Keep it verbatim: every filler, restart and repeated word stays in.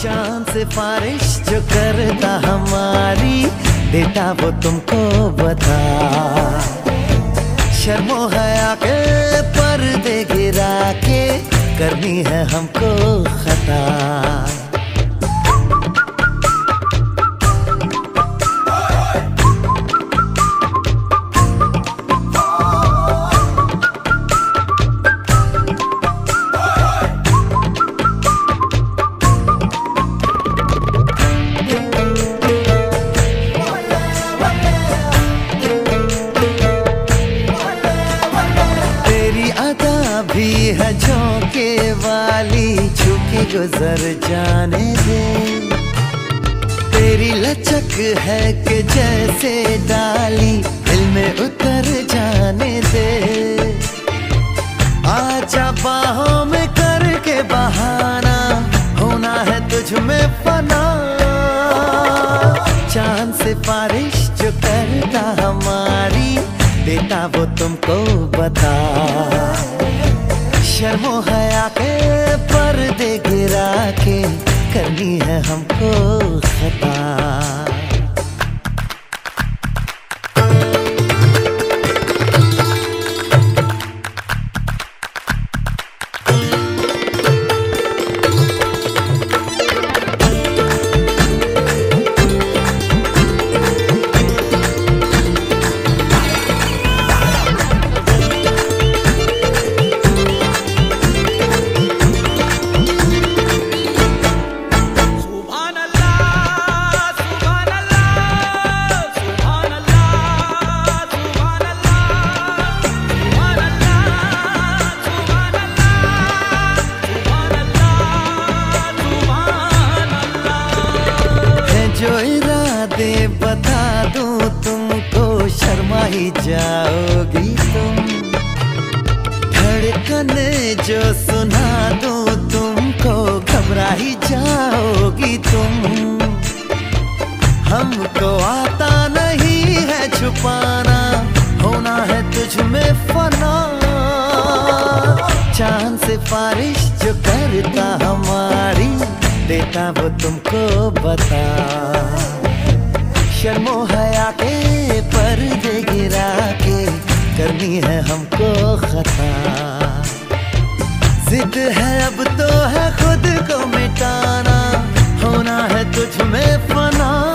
चांद सिफारिश जो करता हमारी, देता वो तुमको बता। शर्मो हया के पर्दे गिरा के करनी है हमको खता। भी है झोंके वाली, झुकी गुजर जाने दे। तेरी लचक है कि जैसे डाली, दिल में उतर जाने दे। आजा बाहों में करके बहाना, होना है तुझ में फना। चांद सिफारिश जो करता हमारी, देता वो तुमको बता। शर्मो हया के पर्दे गिरा के करनी है हमको खता। जो इरादे बता दूं तुमको, शर्मा ही जाओगी तुम। धड़कन जो सुना दूं तुमको, घबरा ही जाओगी तुम। हमको आता नहीं है छुपाना, होना है तुझ में फना। चांद सिफारिश जो करता हमारी, देता वो तुमको बता। शर्मो हया के पर्दे गिरा के करनी है हमको खता। जिद है अब तो है खुद को मिटाना, होना है तुझ में फना।